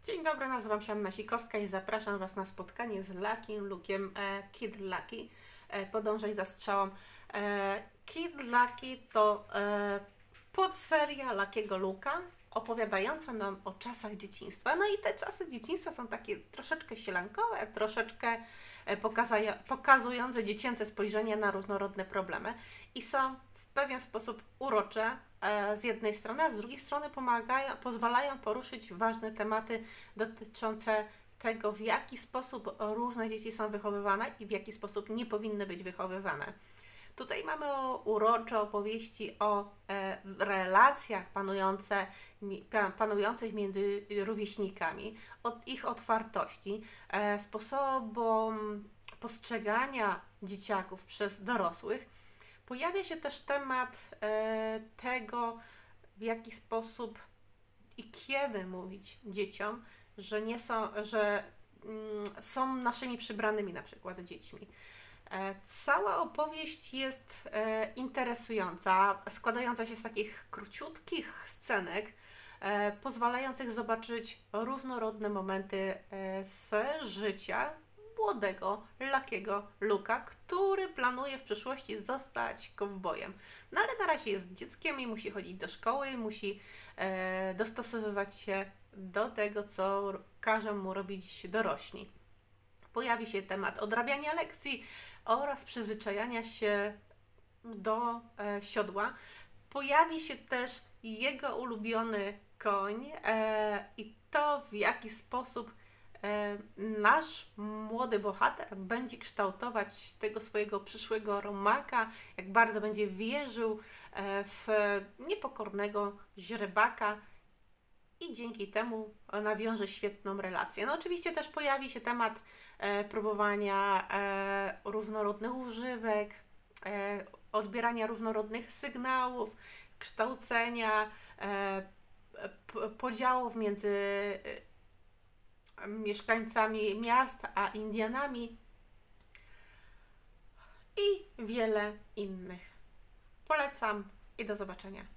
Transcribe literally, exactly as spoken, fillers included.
Dzień dobry, nazywam się Anna Sikorska i zapraszam Was na spotkanie z Lucky Luke'iem, e, Kid Lucky. E, podążaj za strzałą. E, Kid Lucky to e, podseria Lucky'ego Luke'a opowiadająca nam o czasach dzieciństwa. No i te czasy dzieciństwa są takie troszeczkę sielankowe, troszeczkę e, pokazaja- pokazujące dziecięce spojrzenie na różnorodne problemy i są w pewien sposób urocze e, z jednej strony, a z drugiej strony pomagają, pozwalają poruszyć ważne tematy dotyczące tego, w jaki sposób różne dzieci są wychowywane i w jaki sposób nie powinny być wychowywane. Tutaj mamy o urocze opowieści o e, relacjach panujące, mi, pa- panujących między rówieśnikami, o ich otwartości, e, sposobom postrzegania dzieciaków przez dorosłych. Pojawia się też temat e, tego, w jaki sposób i kiedy mówić dzieciom, że nie są, że mm, są naszymi przybranymi na przykład dziećmi. E, Cała opowieść jest e, interesująca, składająca się z takich króciutkich scenek, e, pozwalających zobaczyć różnorodne momenty e, z życia młodego Lucky'ego Luke'a, który planuje w przyszłości zostać kowbojem. No ale na razie jest dzieckiem i musi chodzić do szkoły, musi e, dostosowywać się do tego, co każą mu robić dorośli. Pojawi się temat odrabiania lekcji oraz przyzwyczajania się do e, siodła. Pojawi się też jego ulubiony koń e, i to, w jaki sposób e, nasz młody bohater będzie kształtować tego swojego przyszłego romaka, jak bardzo będzie wierzył e, w niepokornego źrebaka i dzięki temu nawiąże świetną relację. No oczywiście też pojawi się temat e, próbowania e, różnorodnych używek, e, odbierania różnorodnych sygnałów, kształcenia, e, p- podziałów między e, mieszkańcami miast a Indianami i wiele innych. Polecam i do zobaczenia.